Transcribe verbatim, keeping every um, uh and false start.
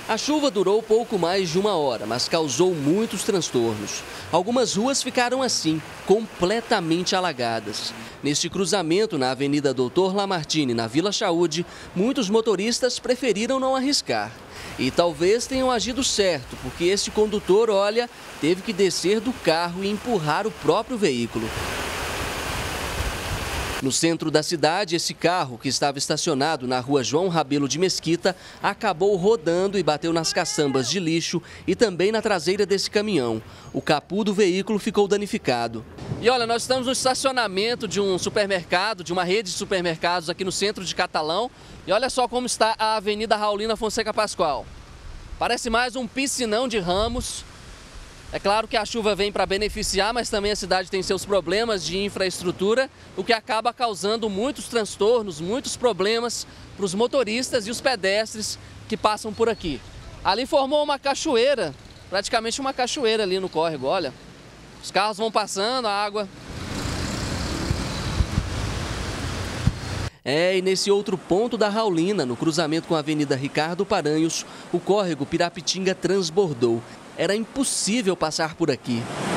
A chuva durou pouco mais de uma hora, mas causou muitos transtornos. Algumas ruas ficaram assim, completamente alagadas. Neste cruzamento na Avenida Doutor Lamartine, na Vila Chaúde, muitos motoristas preferiram não arriscar. E talvez tenham agido certo, porque este condutor, olha, teve que descer do carro e empurrar o próprio veículo. No centro da cidade, esse carro, que estava estacionado na rua João Rabelo de Mesquita, acabou rodando e bateu nas caçambas de lixo e também na traseira desse caminhão. O capô do veículo ficou danificado. E olha, nós estamos no estacionamento de um supermercado, de uma rede de supermercados aqui no centro de Catalão. E olha só como está a Avenida Raulina Fonseca Pascoal. Parece mais um piscinão de ramos. É claro que a chuva vem para beneficiar, mas também a cidade tem seus problemas de infraestrutura, o que acaba causando muitos transtornos, muitos problemas para os motoristas e os pedestres que passam por aqui. Ali formou uma cachoeira, praticamente uma cachoeira ali no córrego, olha. Os carros vão passando, a água. É, e nesse outro ponto da Raulina, no cruzamento com a Avenida Ricardo Paranhos, o córrego Pirapitinga transbordou. Era impossível passar por aqui.